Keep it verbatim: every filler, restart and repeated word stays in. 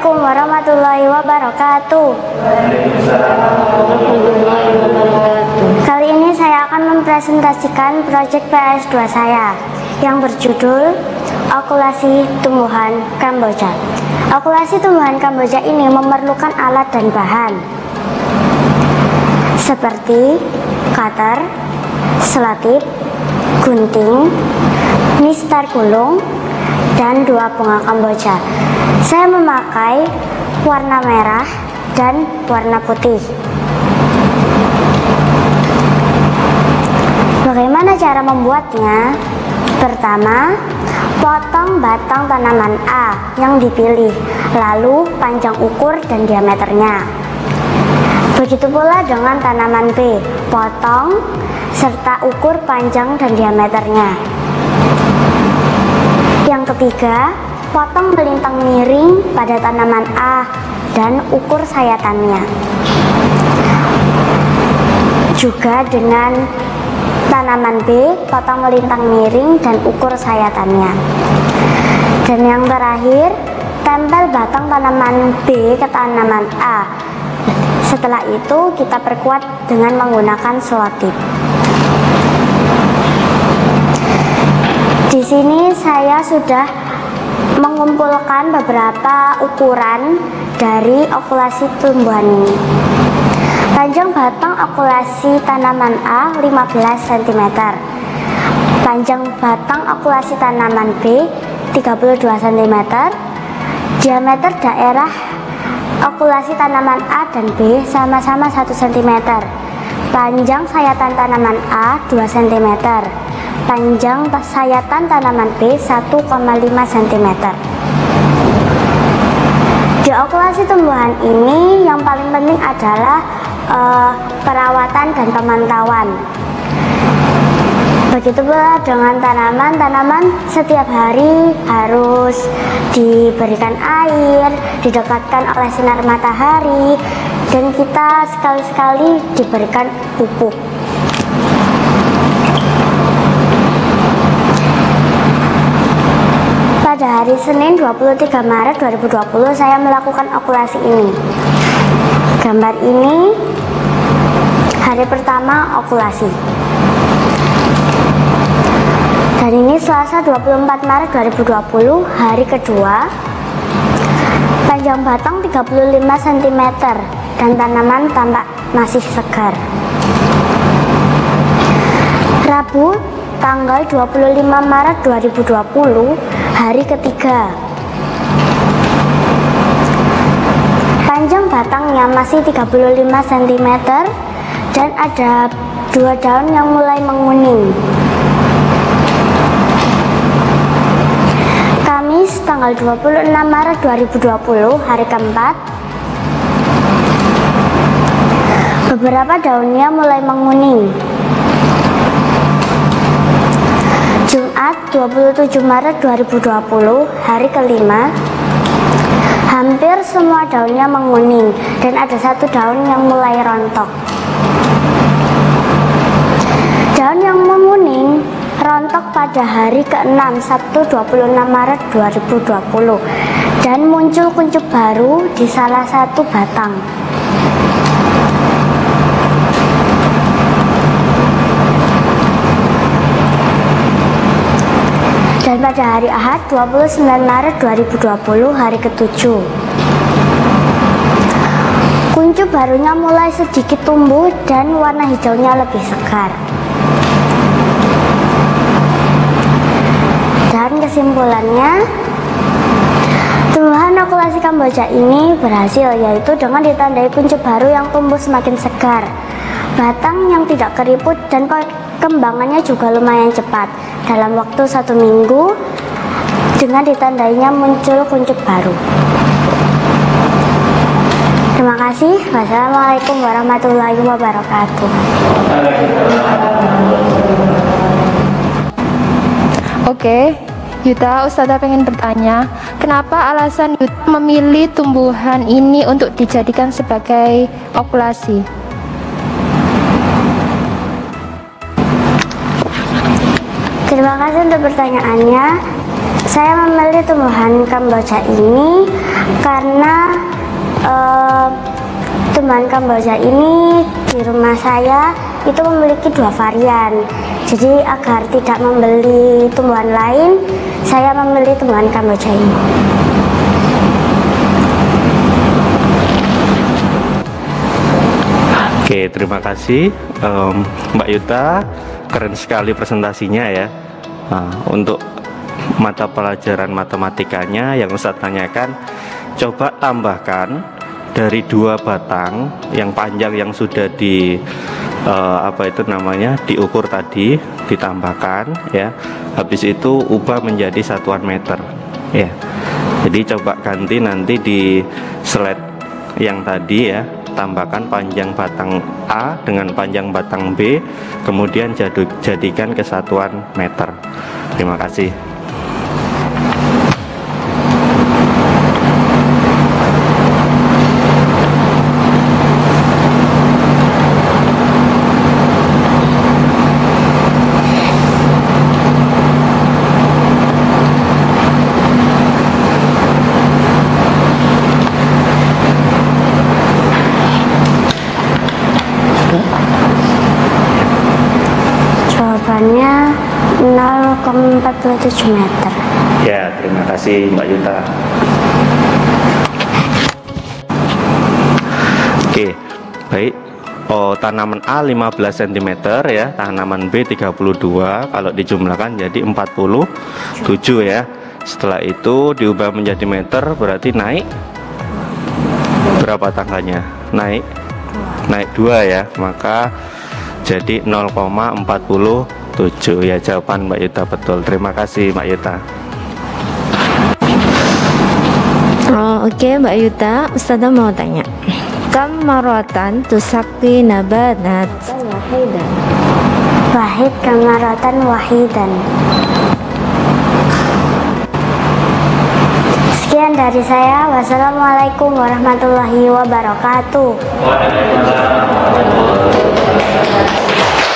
Assalamualaikum warahmatullahi wabarakatuh. Kali ini saya akan mempresentasikan proyek P S dua saya yang berjudul Okulasi Tumbuhan Kamboja. Okulasi tumbuhan Kamboja ini memerlukan alat dan bahan seperti cutter, selotip, gunting, mistar gulung, dan dua bunga Kamboja. Saya memakai warna merah dan warna putih. Bagaimana cara membuatnya? Pertama, potong batang tanaman A yang dipilih, lalu panjang ukur dan diameternya. Begitu pula dengan tanaman B, potong serta ukur panjang dan diameternya. Yang ketiga, potong melintang miring pada tanaman A dan ukur sayatannya. Juga dengan tanaman B, potong melintang miring dan ukur sayatannya. Dan yang terakhir, tempel batang tanaman B ke tanaman A. Setelah itu kita perkuat dengan menggunakan selotip. Di sini saya sudah mengumpulkan beberapa ukuran dari okulasi tumbuhan ini. Panjang batang okulasi tanaman A lima belas sentimeter, panjang batang okulasi tanaman B tiga puluh dua sentimeter, diameter daerah okulasi tanaman A dan B sama-sama satu sentimeter, panjang sayatan tanaman A dua sentimeter, panjang sayatan tanaman B satu koma lima sentimeter. Di okulasi tumbuhan ini yang paling penting adalah uh, perawatan dan pemantauan. Begitu pula dengan tanaman, tanaman setiap hari harus diberikan air, didekatkan oleh sinar matahari, dan kita sekali-sekali diberikan pupuk. Pada hari Senin dua puluh tiga Maret dua ribu dua puluh saya melakukan okulasi ini. Gambar ini hari pertama okulasi. Dan ini Selasa dua puluh empat Maret dua ribu dua puluh, hari kedua. Panjang batang tiga puluh lima sentimeter dan tanaman tampak masih segar. Rabu tanggal dua puluh lima Maret dua ribu dua puluh, hari ketiga. Panjang batangnya masih tiga puluh lima sentimeter dan ada dua daun yang mulai menguning. Kamis tanggal dua puluh enam Maret dua ribu dua puluh, hari keempat. Beberapa daunnya mulai menguning. Jumat dua puluh tujuh Maret dua ribu dua puluh, hari kelima. Hampir semua daunnya menguning dan ada satu daun yang mulai rontok. Daun yang menguning rontok pada hari keenam, Sabtu dua puluh enam Maret dua ribu dua puluh, dan muncul kuncup baru di salah satu batang. Dan pada hari Ahad dua puluh sembilan Maret dua ribu dua puluh, hari ketujuh, kuncup barunya mulai sedikit tumbuh dan warna hijaunya lebih segar. Dan kesimpulannya, tumbuhan okulasi Kamboja ini berhasil, yaitu dengan ditandai kuncup baru yang tumbuh semakin segar, batang yang tidak keriput, dan perkembangannya juga lumayan cepat. Dalam waktu satu minggu, dengan ditandainya muncul kuncup baru. Terima kasih. Wassalamualaikum warahmatullahi wabarakatuh. Oke, Yuta, Ustazah pengen bertanya, kenapa alasan Yuta memilih tumbuhan ini untuk dijadikan sebagai okulasi? Terima kasih untuk pertanyaannya. Saya memilih tumbuhan Kamboja ini karena uh, tumbuhan Kamboja ini di rumah saya itu memiliki dua varian. Jadi agar tidak membeli tumbuhan lain, saya memilih tumbuhan Kamboja ini. Oke, terima kasih um, Mbak Yuta, keren sekali presentasinya ya. Nah, untuk mata pelajaran matematikanya yang Ustadz tanyakan, coba tambahkan dari dua batang yang panjang yang sudah di uh, apa itu namanya diukur tadi, ditambahkan ya. Habis itu ubah menjadi satuan meter ya. Jadi coba ganti nanti di slide yang tadi ya, tambahkan panjang batang A dengan panjang batang B, kemudian jadu, jadikan kesatuan meter. Terima kasih. Jawabannya nol koma empat tujuh meter. Ya, terima kasih Mbak Yuta. Oke, baik. Oh, tanaman A lima belas sentimeter ya, tanaman B tiga puluh dua, kalau dijumlahkan jadi empat puluh tujuh ya. Setelah itu diubah menjadi meter, berarti naik berapa tangkanya? Naik naik dua ya, maka jadi nol koma empat tujuh ya. Jawaban Mbak Yuta betul. Terima kasih Mbak Yuta. Oh, oke okay, Mbak Yuta, Ustazah mau tanya, kam maratan tusaki nabanat? Wahid kamaratan wahidan. Sekian dari saya. Wassalamualaikum warahmatullahi wabarakatuh. Waalaikumsalam.